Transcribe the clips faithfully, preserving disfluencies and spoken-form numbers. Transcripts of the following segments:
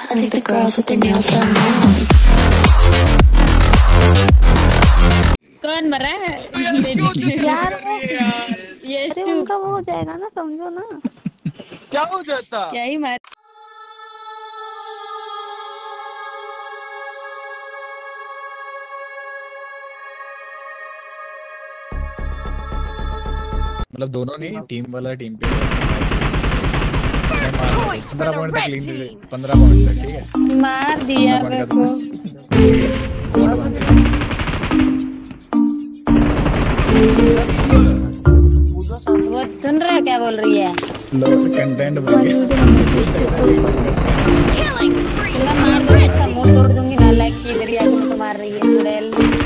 I think the girls with their nails done now. कौन मरा है? यार वो ये अरे उनका वो हो जाएगा ना, समझो ना। क्या हो जाता? क्या ही मार। मतलब दोनों नहीं, टीम वाला टीम पे पंद्रह पॉइंट तक लीड, पंद्रह पॉइंट तक, ठीक है। मार दिया मेरे को। वो सुन रहा है क्या बोल रही है? कंटेंट बन गया। मार दो इसका मुंह तोड़ दूंगी ना, लाइक की इधर ही आके मुझको मार रही है चुड़ैल।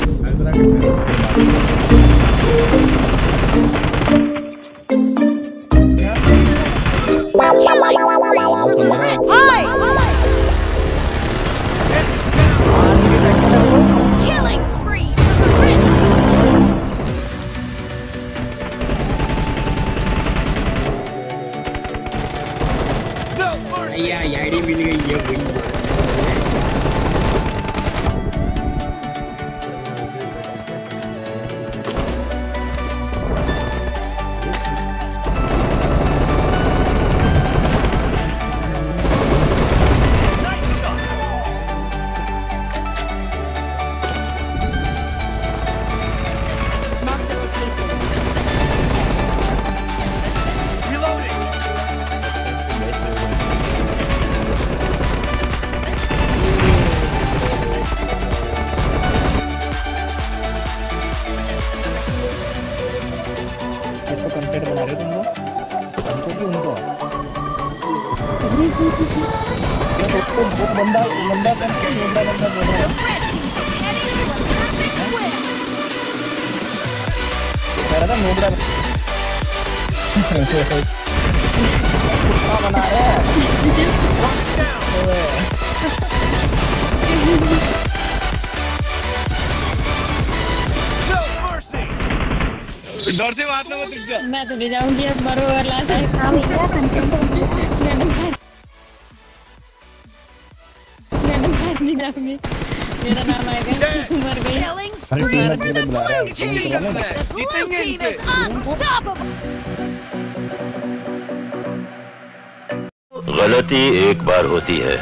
या आईडी मिल गई है भाई। कंटेंट बना रहे तुम लोग, हमको कि उनको? बंदा बंदा बंदा बंदा बोल रहा है। मेरा तो नोबड़ा कुत्ता बना रहे हैं। डर से मारना मत रुक जा। मैं तो नहीं जाऊंगी अब, मरो और लास्ट है। हाँ भैया कंटेंट मैं तो नहीं जाऊंगी, मेरा नाम आएगा मर गई। गलती एक बार होती है।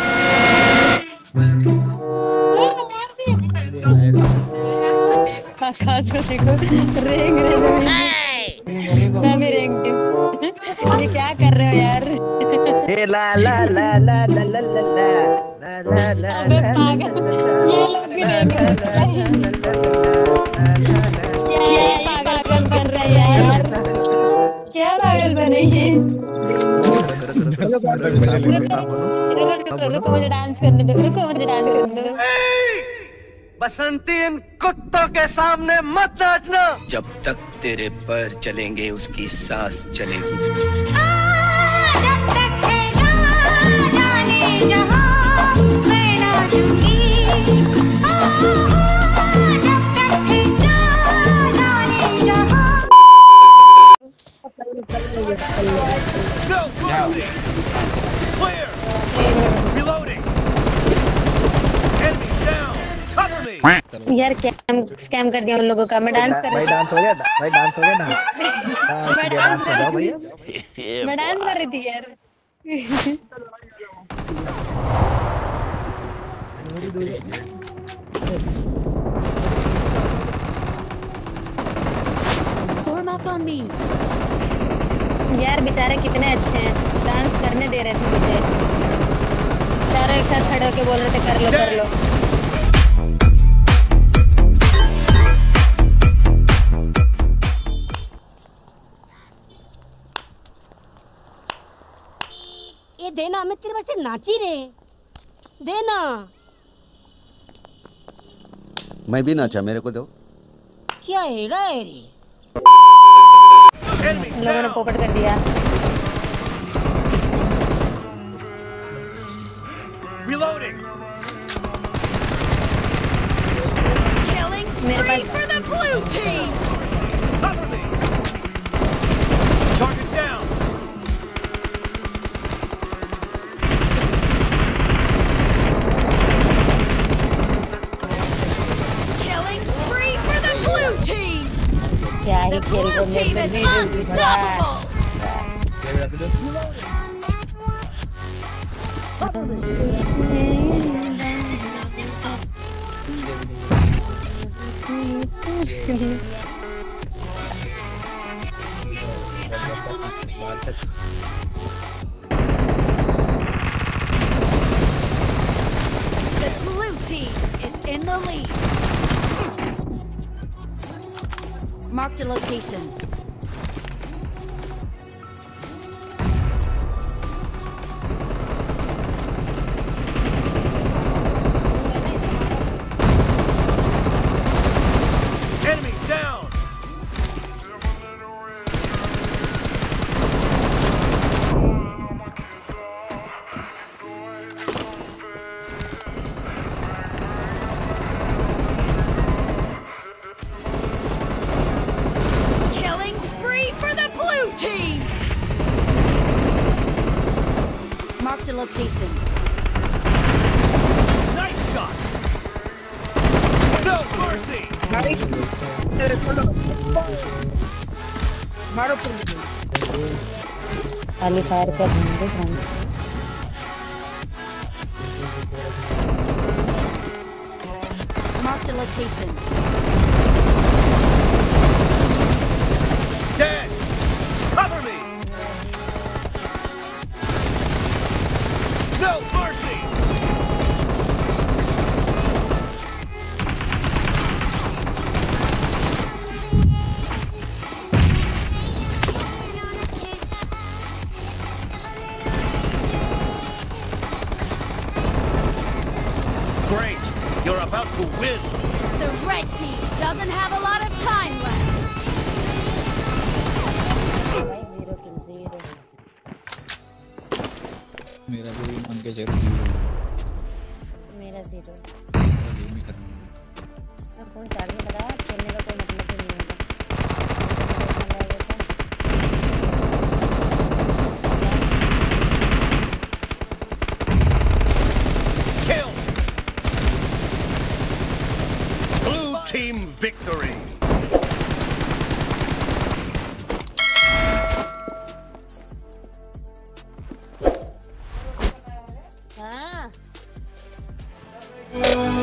आकाश को देखो, रेंग रहे हो। मैं भी रेंगती हूँ। ये क्या कर रहे हो यार? ए ला ला ला ला ला ला ला ला ला ला। अबे पागल, ये लोग भी रेंग रहे हैं। क्या पागल बन रहे हैं यार? क्या पागल बने ये? रुको रुको, मुझे डांस करने दो, रुको मुझे डांस करने दो। बसंती, इन कुत्तों के सामने मत नाचना। जब तक तेरे पैर चलेंगे उसकी सांस चलेगी। जब तक है ना जाने जहां मैं ना झुकी, जब तक है ना जाने जहां। यार क्या स्कैम कर दिया उन लोगों का। मैं डांस कर भाई, डांस हो गया भाई, डांस हो गया ना। मैं डांस कर रहा हूँ भैया, मैं डांस कर रही थी यार। यार बेचारे कितने अच्छे हैं, डांस करने दे रहे थे मुझे। चारों एक साथ खड़े होके बोल रहे थे कर लो कर लो। ये देना, मैं तेरे वास्ते नाची रे, देना। मैं भी नाचा, मेरे को दो। क्या हेड़ा है रे? लोगों ने पोपट कर दिया। मेरे पास The blue team is unstoppable. The blue team is in the lead. Marked a location. Enemy down. Killing spree for the blue team. Marked a location. Nice shot. No mercy. खाली फायर कर देंगे friend Marked a location. Dead. Cover me. No mercy. Great. You're about to win. The red team doesn't have a lot of time left. Zero kill zero मेरा भी अंके check मेरा zero game ही खत्म हो गया। मैं फोन चार्ज में लगा खेलने का कोई मतलब ही नहीं होगा Kill. Blue team victory. हाँ